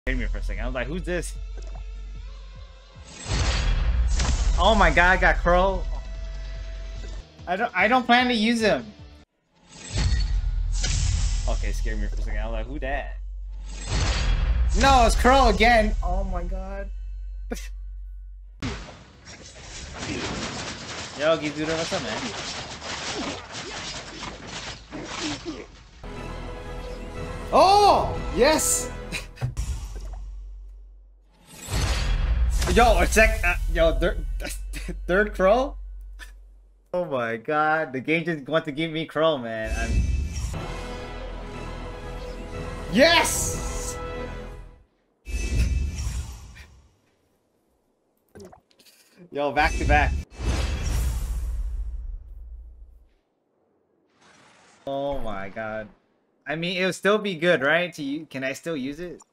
Scared me for a second. I was like, who's this? Oh my god, I got Crow. I don't plan to use him. Okay, scared me for a second. I was like, who that? No, it's Crow again. Oh my god. Yo, Gizuda, what's up, man? Oh! Yes! Yo, third Crow? Oh my god, the game just wants to give me Crow, man. Yes! Yo, back to back. Oh my god. I mean, it'll still be good, right? Can I still use it?